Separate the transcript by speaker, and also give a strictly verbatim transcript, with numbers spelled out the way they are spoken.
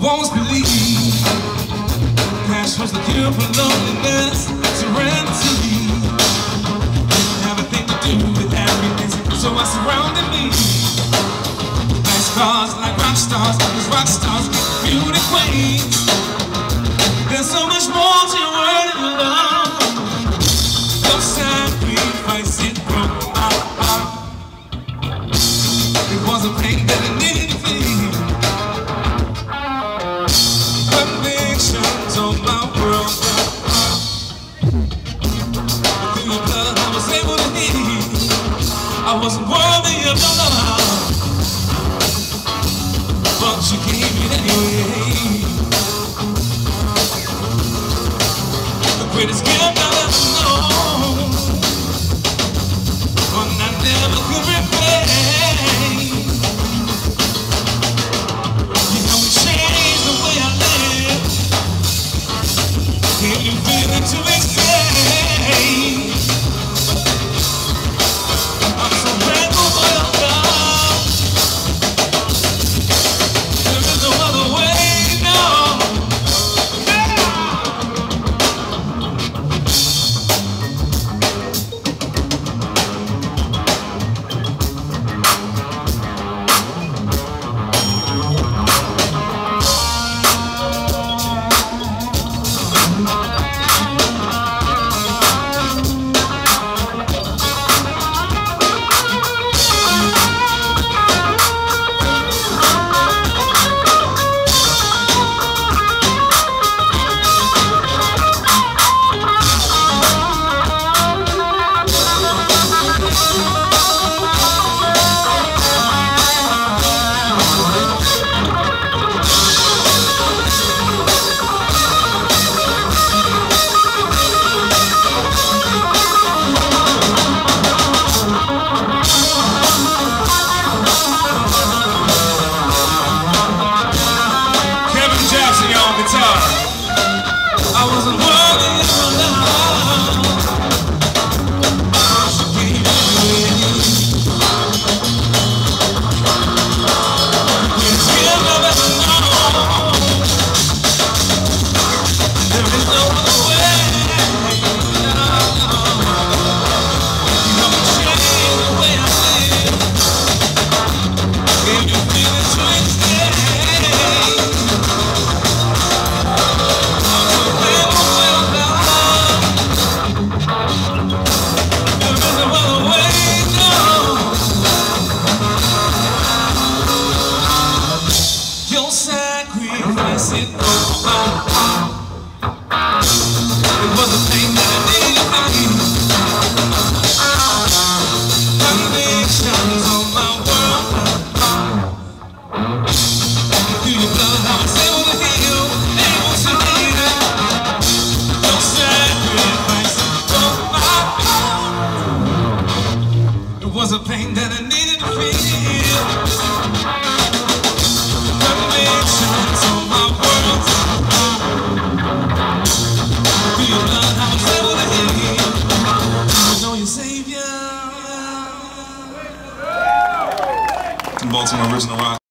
Speaker 1: won't believe cash was the cure for loneliness. Serenity didn't have a thing to do with happiness, so I surrounded me. Nice cars like rock stars, cause rock stars get beauty queens. There's so much more to your word and love. No sacrifice, it broke my heart. It was a pain that I needed to feel. Convictions on my world. Through your blood I was able to heal. I wasn't worthy of your love, but you gave it anyway. The greatest gift I've ever known, one I never could repay. You helped me change the way I live. Can you feel it to explain? I'm so grateful for your love. There is no other way, no. I wasn't worthy of your love. She gave it away. It's here I've ever known. There is no other way. You know me change the way I live. Gave you feeling to extend. Your sacrifice, it broke my heart. It was a pain that I needed to feel. Convictions on my world. Through your blood I was able to heal, able to lead it. Your sacrifice, it broke my heart. It was a pain that I needed to feel. Convictions on my world. Through your blood I was able to heal. I know your Savior. Baltimore original rock.